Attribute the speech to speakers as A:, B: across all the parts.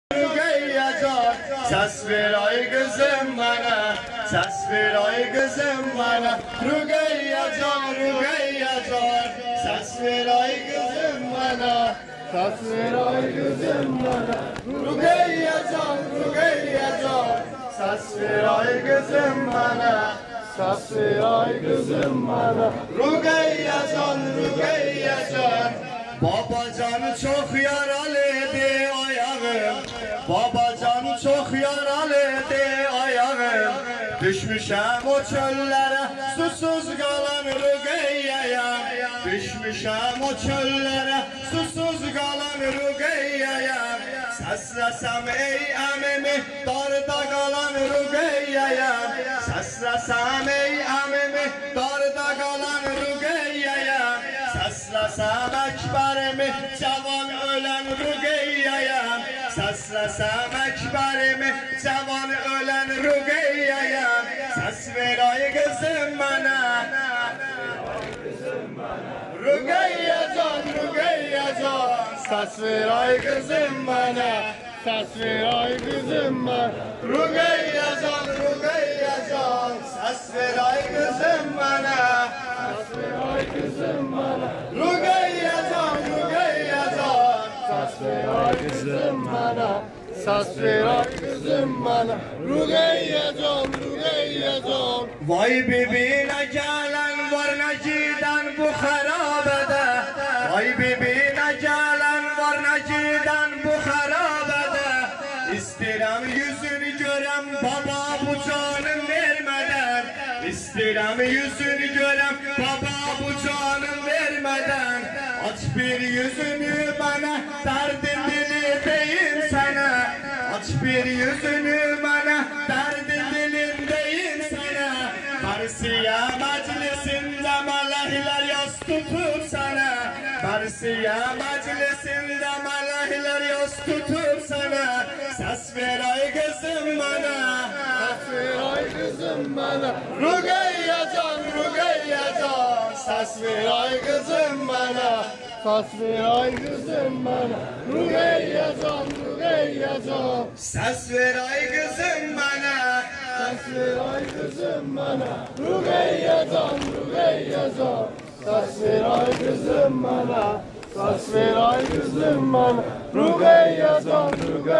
A: Rüqeyyə can, səs ver ay qızım mənə, səs ver ay qızım mənə. Rüqeyyə can, səs ver ay qızım mənə, səs ver ay qızım mənə. Rüqeyyə can, səs ver ay qızım mənə, səs ver ay qızım mənə. Rüqeyyə can, babacanı çox yaralıdır ayağım, babacanı çox yaralıdır ayağım. Düşmüşəm o çöllərə, susuz qalan Rüqeyyəyəm. Düşmüşəm o çöllərə, susuz qalan Rüqeyyəyəm. Səsləsəm ey əmimi, darda qalan Rüqeyyəyəm. Səsləsəm ey əmimi, darda qalan Rüqeyyəyəm. Səsləsəm əkbərimi, cavan ölən Rüqeyyəyəm. Səsləsəm əkbərimi, cavan ölən Rüqeyyəyəm. Səs ver ay qızım mənə, Rüqeyyə can, səs ver ay qızım mənə, səs ver ay qızım mənə. Rüqeyyə can, səs ver ay qızım mənə, səs ver ay qızım mənə. Rüqeyyə can, səs ver ay qızım mənə, səs ver ay qızım mənə. Rüqeyyə can. Vay bibinə gələn var nə gidən bu xərabədə. Vay bibinə gələn var nə gidən bu xərabədə. İstəyirəm yüzünü görəm baba bu canım vermədən. İstəyirəm yüzünü görəm baba bu canım vermədən. Aç bir yüzünü mənə, dərdin dili deyim sənə. Aç bir yüzünü mənə, dərdin dilim deyim sənə. Mərsiyə məclisində mələklər yas tutub sənə. Mərsiyə məclisində mələklər yas tutub sənə. Səs ver ay qızım mənə, səs ver ay qızım mənə. Rüqeyyə can, səs ver ay qızım mənə, səs ver ay qızım mənə. Rüqeyyə can, səs ver ay qızım mənə, səs ver ay qızım mənə. Rüqeyyə can, səs ver ay qızım mənə, səs ver ay qızım mənə. Rüqeyyə can.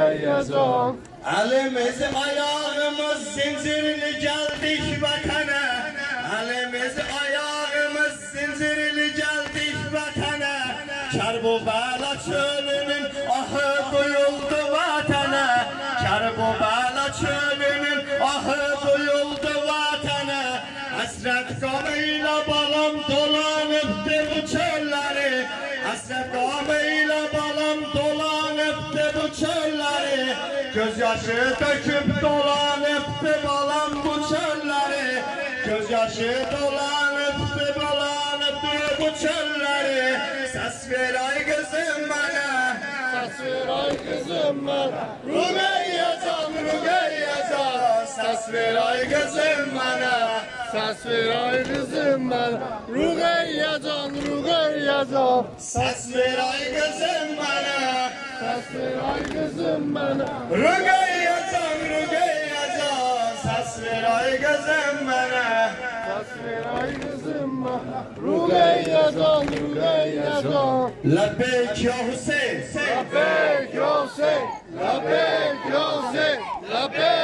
A: Əlimiz ayağımız zincirli gəldik vətənə. Əlimiz ayağımız zincirli gəldik vətənə. Kərbəla çölünün ahı duyuldu vətənə. Kərbəla çölünün ahı duyuldu vətənə. Həsrət qamıyla balam dolanıbdı bu çölləri. Həsrət qamıyla balam dolanıbdı bu çölləri. Göz yaşı döküb dolanıbdı balam bu çölləri. Göz yaşı dolanıbdı bu çölləri. Səs ver ay qızım mənə, səs ver ay qızım mənə. Rüqeyyə can, səs ver ay qızım mənə, səs ver ay qızım mənə. Rüqeyyə can, səs ver ay qızım mənə, səs ver ay qızım mənə. Rüqeyyə can, səs ver ay qızım mənə, səs ver ay qızım mənə. Rüqeyyə can. Ləbbeyk ya Hüseyn, ləbbeyk ya Hüseyn, ləbbeyk ya Hüseyn, ləbbeyk.